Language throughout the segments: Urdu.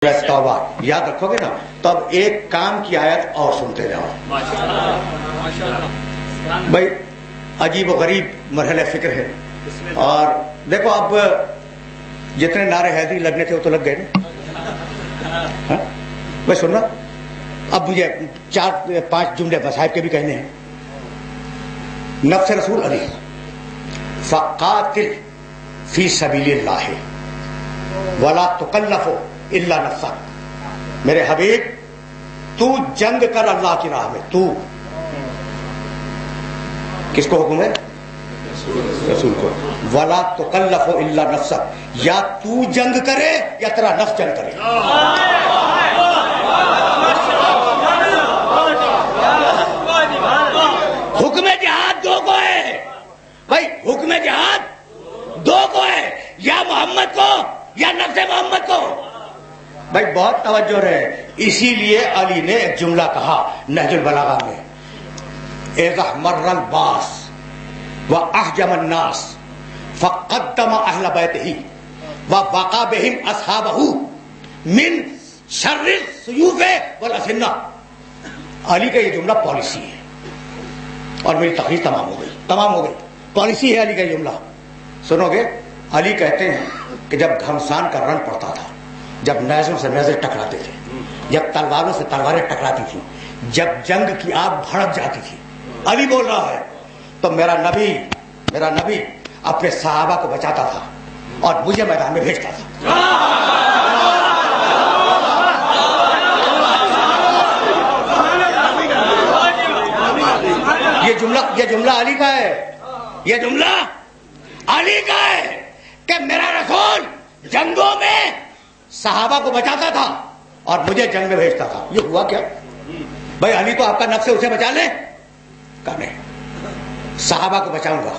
توبہ یاد رکھو گے نا تو اب ایک کام کی آیت اور سنتے جاؤ. بھائی عجیب و غریب مرحلہ فکر ہے. اور دیکھو اب جتنے نعرے حیدری لگنے تھے وہ تو لگ گئے نا. بھائی سننا اب مجھے 4-5 جملے مصاحب کے بھی کہنے ہیں. نفس رسول علی فقاتل فی سبیل اللہ ولا تکلف الا نفسک. میرے حبیب تو جنگ کر اللہ کی راہ میں. تو کس کو حکم ہے؟ رسول کو. ولا تکلف الا نفسک. یا تو جنگ کرے یا تیرا نفس جنگ کرے. حکم جہاد دو کو ہے بھائی. حکم جہاد دو کو ہے, یا محمد کو یا نفس محمد کو. بھائی بہت توجہ رہے. اسی لیے علی نے ایک جملہ کہا نہج البلاغہ میں, اذا مر الباس واحجم الناس فقدم اہل بیتہ ووقع بہم اصحابہ من شر السیوف والاسنہ. علی کا یہ جملہ پالیسی ہے اور میری تقریر تمام ہو گئی. پالیسی ہے علی کا یہ جملہ. سنو گے, علی کہتے ہیں کہ جب گھمسان کا رن پڑتا تھا, جب نیزوں سے نیزے ٹکراتے تھے, جب تلواروں سے تلواریں ٹکراتی تھیں, جب جنگ کی آگ بھڑک جاتی تھی, علی بول رہا ہے, تو میرا نبی اپنے صحابہ کو بچاتا تھا اور مجھے میدان میں بھیجتا تھا. یہ جملہ علی کا ہے. یہ جملہ علی کا ہے کہ میرا رسول جنگوں میں صحابہ کو بچاتا تھا اور مجھے جنگ میں بھیجتا تھا. یہ ہوا کیا بھائی؟ علی تو آپ کا نفس ہے, اسے بچا لے. کہا نہیں, صحابہ کو بچاؤں گا,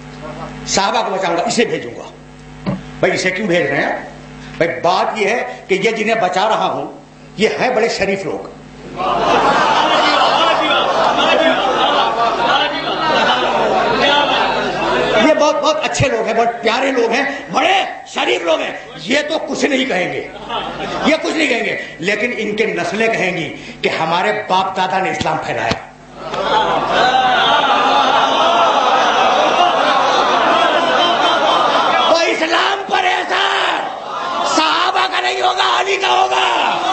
اسے بھیجوں گا. بھائی اسے کیوں بھیج رہے ہیں؟ بھائی بات یہ ہے کہ یہ جنہیں بچا رہا ہوں یہ ہیں بڑے شریف لوگ. یہ بہت اچھے لوگ ہیں, بہت پیارے لوگ ہیں, بڑے شریف لوگ ہیں. یہ تو کچھ نہیں کہیں گے, لیکن ان کے نسلیں کہیں گی کہ ہمارے باپ دادا نے اسلام پھیلایا. تو اسلام پر احسان صحابہ کا نہیں ہوگا, علی کا ہوگا.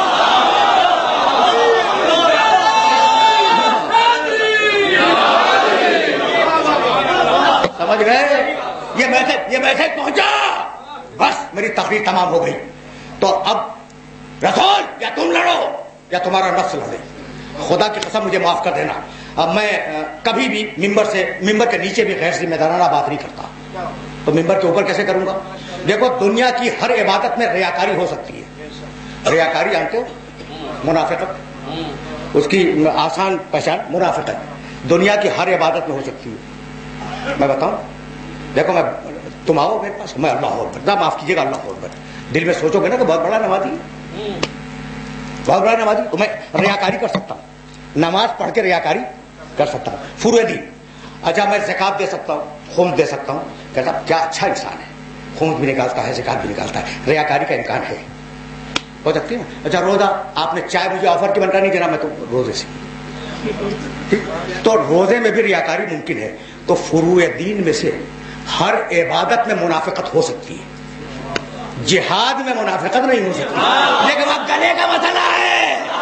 سمجھ گئے؟ یہ میسج پہنچا, بس میری تقریر تمام ہو گئی. تو اب رسول یا تم لڑو یا تمہارا نفس لڑے. خدا کی قسم مجھے معاف کر دینا, اب میں کبھی بھی ممبر کے نیچے بھی غیر ذمہ دارانہ بات نہیں کرتا, تو ممبر کے اوپر کیسے کروں گا؟ دیکھو دنیا کی ہر عبادت میں ریاکاری ہو سکتی ہے. ریاکاری جانتے ہو؟ منافقت, اس کی آسان پہچان منافقت دنیا کی ہر عبادت میں ہو سکتی ہے. میں بتاؤں, دیکھو تم آؤ میرے پاس, میں اللہ اکبر, معاف کیجیے گا, اللہ اکبر دل میں سوچو گے نا کہ بہت بڑا نمازی, تو میں ریاکاری کر سکتا ہوں, نماز پڑھ کے ریاکاری کر سکتا ہوں. فروع دین, اچھا میں زکات دے سکتا ہوں, خون دے سکتا ہوں. کہتا کیا اچھا انسان ہے, خون بھی نکالتا ہے, زکات بھی نکالتا ہے. ریاکاری کا امکان ہے, ہو سکتی ہے. اچھا روزہ, آپ نے چائے مجھے آفر کی بنتا نہیں جناب, میں تو روزے سے, تو روزے میں بھی ریاکاری ممکن ہے. تو فروع دین میں سے ہر عبادت میں منافقت ہو سکتی ہے, جہاد میں منافقت نہیں ہو سکتی. لیکن اب گلے کا مسئلہ ہے,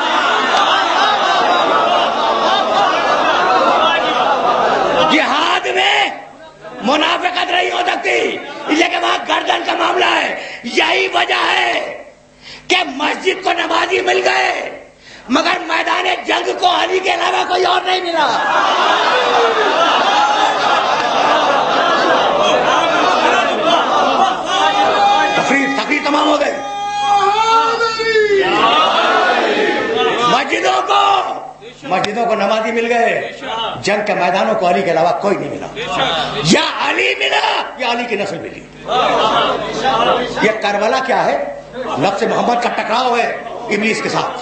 جہاد میں منافقت نہیں ہو سکتی, لیکن وہاں گردن کا معاملہ ہے. یہی وجہ ہے کہ مسجد کو نمازی مل گئے مگر میدان جنگ کو علی کے علاوہ کوئی اور نہیں ملا. تقریر تمام ہو گئی. مسجدوں کو نمازی مل گئے, جنگ کے میدانوں کو علی کے علاوہ کوئی نہیں ملا. یا علی ملا یا علی کی نسل ملی. یہ کربلا کیا ہے؟ نفس محمد کا ٹکراؤ ہے ابلیس کے ساتھ.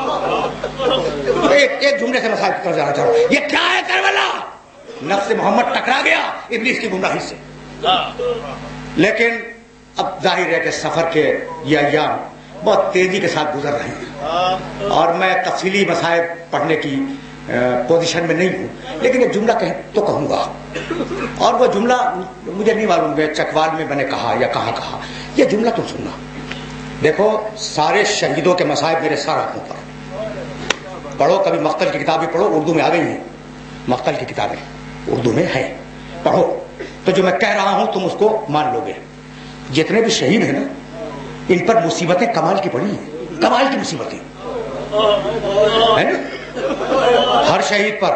ایک جملے سے مسائل کر جانا چاہوں, یہ کیا ہے کربلا؟ نفس محمد ٹکرا گیا ابلیس کی گمراہی سے. لیکن اب ظاہر ہے کہ سفر کے یہ ایام بہت تیزی کے ساتھ گزر رہے ہیں اور میں تفصیلی مسائل پڑھنے کی پوزیشن میں نہیں ہوں، لیکن ایک جملہ تو کہوں گا، اور وہ جملہ مجھے نہیں معلوم ہے چکوال میں میں نے کہا یا کہاں کہا، یہ جملہ تم سننا۔ دیکھو سارے شہیدوں کے مصائب میرے سر ہاتھوں پر، پڑھو کبھی مقتل کی کتابیں پڑھو، اردو میں آ گئی ہیں، مقتل کی کتابیں اردو میں ہیں، پڑھو تو جو میں کہہ رہا ہوں تم اس کو مان لو گے۔ جتنے بھی شہید ہیں نا ان پر مصیبتیں کمال کی پڑی ہیں، کمال کی مصیبتیں ہے نا، ہر شہید پر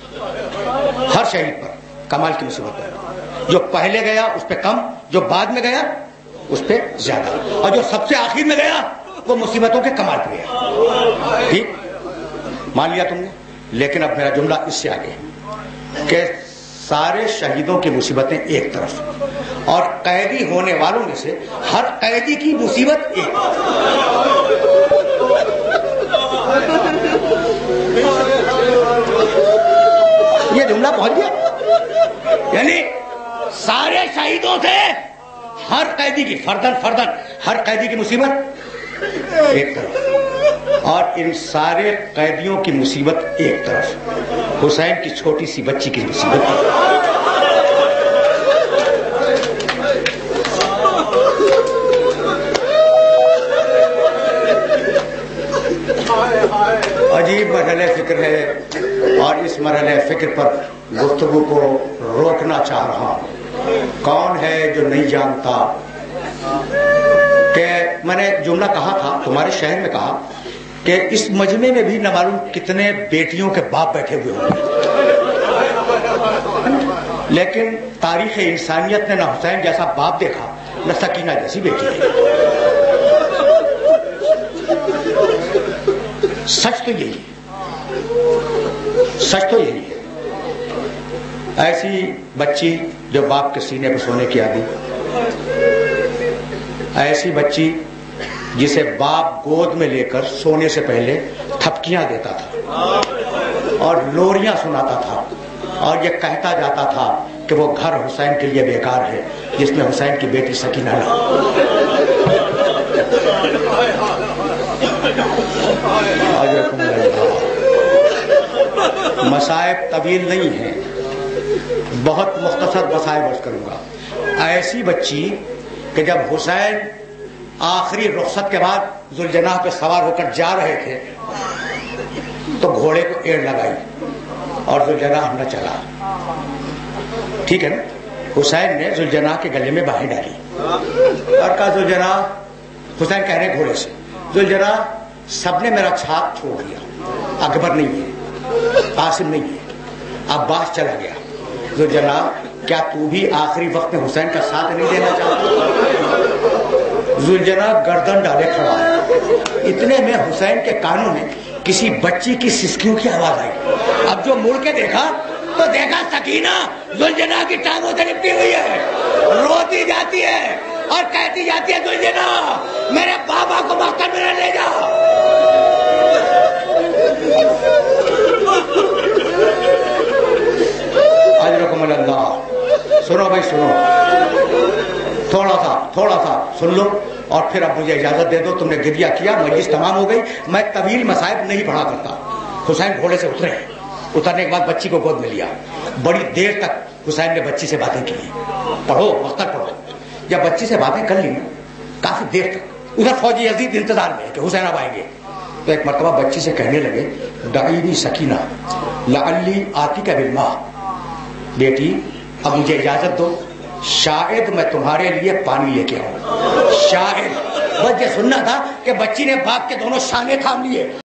کمال کی مصیبت ہے، جو پہلے گیا اس پہ کم، جو بعد میں گیا اس پہ زیادہ، اور جو سب سے آخر میں گیا وہ مصیبتوں کے کمال پہ گیا۔ ٹھیک مان لیا تم نے، لیکن اب میرا جملہ اس سے آگے کہ سارے شہیدوں کی مصیبتیں ایک طرف، اور قیدی ہونے والوں میں سے ہر قیدی کی مصیبت ایک یہ جملہ پہنچ گیا، یعنی سارے شہیدوں سے ہر قیدی کی فردن ہر قیدی کی مصیبت ایک طرف، اور ان سارے قیدیوں کی مصیبت ایک طرف، حسین کی چھوٹی سی بچی کی مصیبت عجیب مرحلہ فکر ہے، اور اس مرحلہ فکر پر گفتگو کو روکنا چاہ رہا ہوں۔ کون ہے جو نہیں جانتا کہ میں نے جملہ کہا تھا تمہارے شہر میں کہا کہ اس مجمع میں بھی نہ معلوم کتنے بیٹیوں کے باپ بیٹھے ہوئے ہوں گے، لیکن تاریخ انسانیت نے نہ حسین جیسا باپ دیکھا نہ سکینہ جیسی بیٹی ہے۔ سچ تو یہی ہے، ایسی بچی جو باپ کے سینے پہ سونے کی عادی، ایسی بچی جسے باپ گود میں لے کر سونے سے پہلے تھپکیاں دیتا تھا اور لوریاں سناتا تھا اور یہ کہتا جاتا تھا کہ وہ گھر حسین کے لیے بیکار ہے جس میں حسین کی بیٹی سکینہ نہ مصائب طویل نہیں ہیں، بہت مختصر مصائب عرض کروں گا۔ ایسی بچی کہ جب حسین آخری رخصت کے بعد ذوالجناح پہ سوار ہو کر جا رہے تھے تو گھوڑے کو ایڑ لگائی اور ذوالجناح نہ چلا، ٹھیک ہے نا، حسین نے ذوالجناح کے گلے میں باہیں ڈالی اور کہا ذوالجناح، حسین کہہ رہے گھوڑے سے، ذوالجناح سب نے میرا چھاپ چھوڑ دیا، اکبر نہیں ہے، قاسم نہیں ہے، عباس چلا گیا، ذوالجناح کیا تو بھی آخری وقت میں حسین کا ساتھ نہیں دینا چاہتا؟ ذوالجناح گردن ڈالے کھڑا ہے، اتنے میں حسین کے کانوں میں کسی بچی کی سسکیوں کی آواز آئی۔ اب جو مڑ کے دیکھا تو دیکھا سکینہ ذوالجناح کی ٹانگوں سے لپٹی ہوئی ہے، روتی جاتی ہے اور کہتی جاتی ہے ذوالجناح میرے بابا کو مقتل میں نہ لے جا۔ اجرکم اللہ۔ سنو بھائی سنو، تھوڑا سا سن لو اور پھر اب مجھے اجازت دے دو، تم نے گریہ کیا، مجلس تمام ہو گئی، میں طویل مصائب نہیں پڑھا کرتا۔ حسین گھوڑے سے اترنے کے بعد بچی کو گود میں لیا، بڑی دیر تک حسین نے بچی سے باتیں کی، پڑھو مقتل پڑھو، جب بچی سے باتیں کر لی کافی دیر تک، ادھر فوجی یزید انتظار میں کہ حسین اب آئیں گے، تو ایک مرتبہ بچی سے کہنے لگے دعینی سکینہ لعلی آتیک بالماء، بیٹی اب مجھے اجازت دو، شاید میں تمہارے لیے پانی لے کے آؤں، شاید، بس یہ سننا تھا کہ بچی نے باپ کے دونوں شانے تھام لیے۔